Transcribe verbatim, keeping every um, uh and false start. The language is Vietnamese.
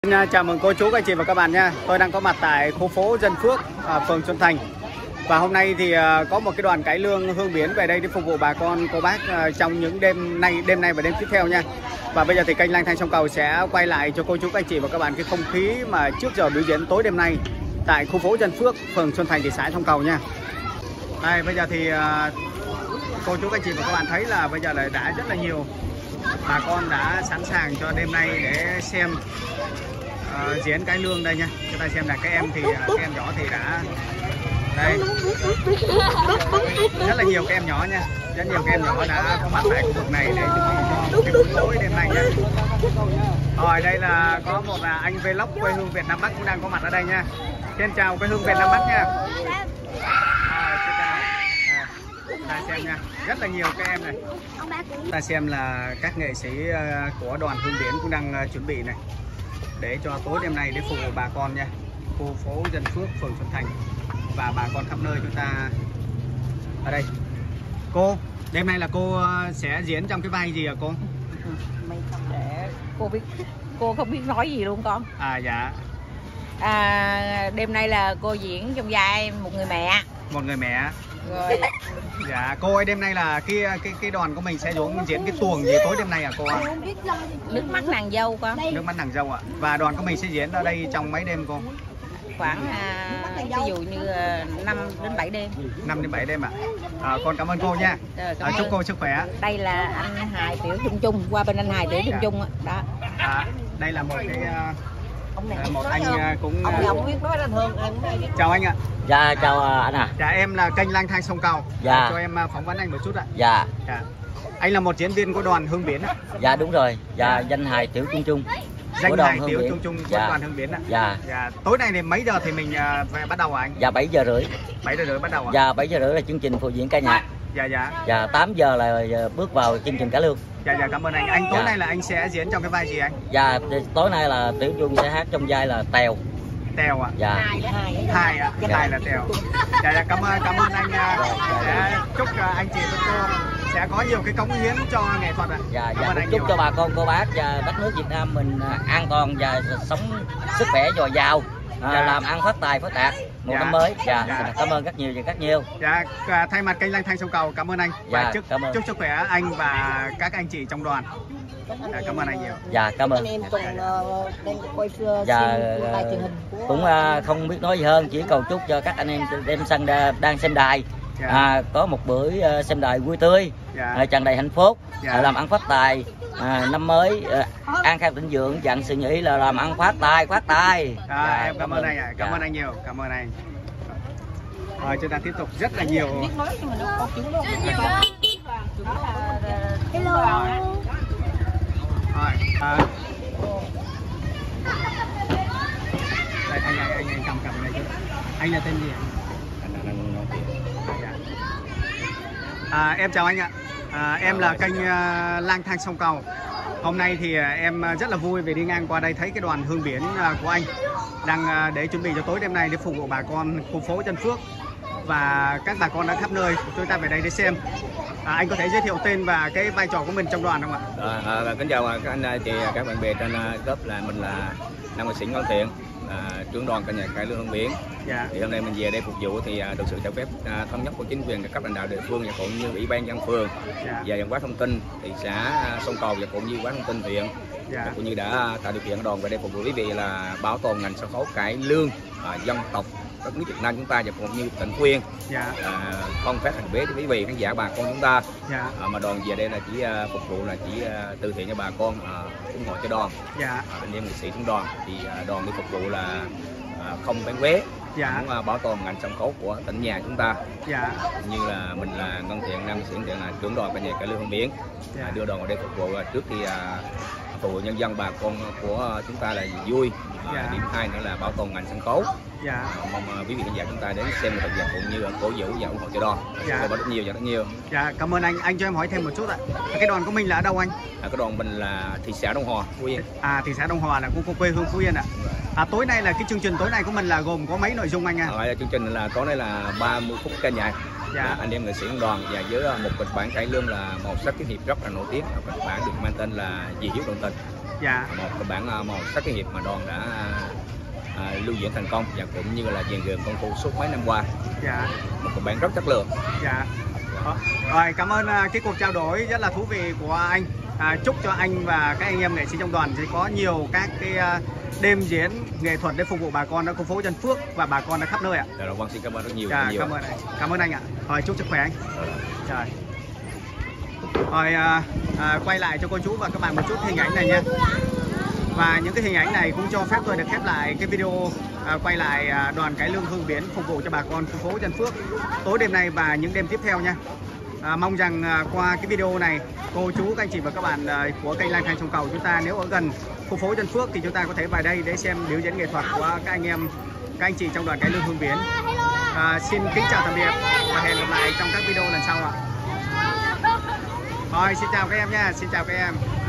Xin chào mừng cô chú, các anh chị và các bạn nha. Tôi đang có mặt tại khu phố Dân Phước, phường Xuân Thành. Và hôm nay thì có một cái đoàn cải lương hương biển về đây để phục vụ bà con cô bác trong những đêm nay, đêm nay và đêm tiếp theo nha. Và bây giờ thì kênh Lang Thang Sông Cầu sẽ quay lại cho cô chú, các anh chị và các bạn cái không khí mà trước giờ biểu diễn tối đêm nay tại khu phố Dân Phước, phường Xuân Thành, thị xã Sông Cầu nha. Đây, bây giờ thì cô chú, các anh chị và các bạn thấy là bây giờ là đã rất là nhiều bà con đã sẵn sàng cho đêm nay để xem uh, diễn cải lương đây nha. Chúng ta xem là các em thì các em nhỏ thì đã đây, rất là nhiều các em nhỏ nha, rất nhiều các em nhỏ đã có mặt tại khu vực này để chuẩn bị cho cái buổi tối đêm nay nha. Rồi đây là có một là anh vlog quê hương Việt Nam Bắc cũng đang có mặt ở đây nha. Xin chào quê hương Việt Nam Bắc nha. Ta xem nha, rất là nhiều các em này. Ta xem là các nghệ sĩ của đoàn hương biển cũng đang chuẩn bị này để cho tối đêm nay để phục vụ bà con nha. Khu phố Dân Phước, phường Xuân Thành và bà con khắp nơi chúng ta ở đây. Cô, đêm nay là cô sẽ diễn trong cái vai gì hả cô? Mày không để cô biết, cô không biết nói gì luôn con. À dạ. À, đêm nay là cô diễn trong vai một người mẹ. Một người mẹ. Rồi. Dạ, cô ơi, đêm nay là cái cái cái đoàn của mình sẽ diễn diễn cái tuồng gì tối đêm nay à cô ạ? Nước mắt nàng dâu con. Nước mắt nàng dâu ạ. Và đoàn của mình sẽ diễn ở đây trong mấy đêm cô? Khoảng à, ví dụ như năm đến bảy đêm. năm đến bảy đêm ạ. À, con cảm ơn cô nha. Rồi, à, chúc cô sức khỏe. Đây là anh Hải Tiểu Trung Trung, qua bên anh Hải Tiểu Trung Trung đó. À, đây là một cái uh, ông này một anh cũng ông này không biết nói là thường. Chào anh ạ. Dạ chào anh à. Dạ em là kênh Lang Thang Sông Cầu. Dạ. Cho em phỏng vấn anh một chút ạ. Dạ. Dạ. Anh là một diễn viên của đoàn hương biển ạ. Dạ đúng rồi. Dạ, dạ. Danh hài Tiểu Trung Trung. Danh hài Tiểu Trung Trung của dạ. đoàn hương biển ạ. Dạ. Dạ. Tối nay thì mấy giờ thì mình về bắt đầu hả anh? Dạ bảy giờ rưỡi. bảy giờ rưỡi bắt đầu ạ. Dạ bảy giờ rưỡi là chương trình phụ diễn ca nhạc. Dạ dạ. Dạ tám giờ là bước vào chương trình cải lương. Dạ dạ cảm ơn anh. Anh tối dạ. nay là anh sẽ diễn trong cái vai gì anh? Dạ tối nay là Tiểu Trung sẽ hát trong vai là Tèo. Tèo ạ. Dạ. Hai ạ. Dạ. Hai là Tèo. Dạ dạ cảm ơn cảm ơn anh. Dạ, chúc anh chị và cô sẽ có nhiều cái cống hiến cho nghệ thuật ạ. Dạ dạ chúc nhiều. Cho bà con cô bác và đất nước Việt Nam mình an toàn và sống sức khỏe dồi dào. À, dạ. Làm ăn phát tài phát đạt một dạ. năm mới. Dạ. Dạ cảm ơn rất nhiều và rất nhiều. Dạ thay mặt kênh Lang Thang Sông Cầu cảm ơn anh. Và dạ, chúc cảm ơn. Chúc sức khỏe anh và các anh chị trong đoàn. Dạ, cảm ơn anh nhiều. Dạ cảm ơn. Em còn quay dạ, cũng uh, không biết nói gì hơn, chỉ cầu chúc cho các anh em đem sân đang xem đài dạ. à, có một bữa uh, xem đài vui tươi, dạ. uh, tràn đầy hạnh phúc, dạ. uh, làm ăn phát tài, uh, năm mới uh, an khang thịnh vượng, dặn sự nghĩ là làm ăn phát tài phát tài. À, dạ, em cảm, cảm ơn anh ạ, à. cảm dạ. ơn anh nhiều, cảm ơn anh. Rồi chúng ta tiếp tục rất là nhiều. Hello. Rồi, à. Đây, anh, anh, anh, anh cầm cầm này chứ. Anh là tên gì ạ? À, em chào anh ạ. À, em là kênh uh, Lang Thang Sông Cầu. Hôm nay thì uh, em rất là vui vì đi ngang qua đây thấy cái đoàn hương biển uh, của anh đang uh, để chuẩn bị cho tối đêm nay để phục vụ bà con khu phố Dân Phước và các bà con ở khắp nơi chúng ta về đây để xem. À, anh có thể giới thiệu tên và cái vai trò của mình trong đoàn không ạ? À, à, kính chào các anh chị, các bạn bè trên lớp, là mình là Nam nghệ sĩ Ngân Thiện, à, trưởng đoàn ca nhạc cải lương hương biển. Dạ. Thì hôm nay mình về đây phục vụ thì được sự cho phép à, thống nhất của chính quyền các cấp lãnh đạo địa phương và cũng như ủy ban dân phường dạ. và văn hóa thông tin thị xã Sông Cầu và cũng như văn hóa thông tin huyện dạ. cũng như đã tạo điều kiện đoàn về đây phục vụ quý vị là bảo tồn ngành sân khấu cải lương à, dân tộc đất nước Việt Nam chúng ta và cũng như tỉnh Quyên dạ. à, không phát hành vé cho quý vị khán giả bà con chúng ta dạ. à, mà đoàn về đây là chỉ uh, phục vụ là chỉ uh, từ thiện cho bà con uh, ủng hộ cho đoàn dạ. à, anh em nghệ sĩ trong đoàn thì uh, đoàn đi phục vụ là uh, không bán vé dạ. cũng uh, bảo tồn ngành sân khấu của tỉnh nhà chúng ta dạ. như là mình là Ngân Thiện, Nam nghệ sĩ Ngân Thiện là trưởng đoàn ca nhạc cải lương hương biển dạ. uh, đưa đoàn vào đây phục vụ uh, trước khi uh, phục vụ nhân dân bà con của chúng ta là vui. À, dạ. Điểm hai nữa là bảo tồn ngành sân khấu. Dạ. À, mong uh, quý vị khán giả chúng ta đến xem thực vật cũng như cổ vũ và ủng hộ cho đoàn. Dạ. Rất nhiều và rất nhiều. Dạ, cảm ơn anh. Anh cho em hỏi thêm một chút ạ. Cái đoàn của mình là ở đâu anh? À, cái đoàn mình là thị xã Đông Hòa, Phú Yên. À, thị xã Đông Hòa là khu quê hương Phú Yên ạ. À, tối nay là cái chương trình tối nay của mình là gồm có mấy nội dung anh ạ? À, chương trình là tối nay là ba mươi phút ca nhạc. Dạ. Anh em nghệ sĩ đoàn và với một kịch bản cải lương là một sách tiếng hiệp rất là nổi tiếng, kịch bản được mang tên là Vì Hiếu Đồng Tình. Dạ. Một cái bản màu sắc cái hiệp mà đoàn đã à, lưu diễn thành công và cũng như là rèn luyện công phu suốt mấy năm qua. Dạ. Một cái bản rất chất lượng. Dạ. Rồi, cảm ơn uh, cái cuộc trao đổi rất là thú vị của anh. À, chúc cho anh và các anh em nghệ sĩ trong đoàn sẽ có nhiều các cái uh, đêm diễn nghệ thuật để phục vụ bà con ở khu phố Dân Phước và bà con ở khắp nơi ạ. Dạ, vâng, xin cảm ơn rất nhiều. Dạ, nhiều. cảm ơn anh. Cảm ơn anh ạ. Rồi, chúc sức khỏe anh. Dạ. Rồi. Rồi à, à, quay lại cho cô chú và các bạn một chút hình ảnh này nha. Và những cái hình ảnh này cũng cho phép tôi được khép lại cái video à, quay lại à, đoàn cải lương Hương Biển phục vụ cho bà con khu phố Dân Phước tối đêm nay và những đêm tiếp theo nha. À, mong rằng à, qua cái video này cô chú các anh chị và các bạn à, của kênh Lang Thang Sông Cầu chúng ta nếu ở gần khu phố Dân Phước thì chúng ta có thể vào đây để xem biểu diễn nghệ thuật của các anh em các anh chị trong đoàn cải lương Hương Biển. À, xin kính chào tạm biệt và hẹn gặp lại trong các video lần sau ạ. Rồi, xin chào các em nha, xin chào các em.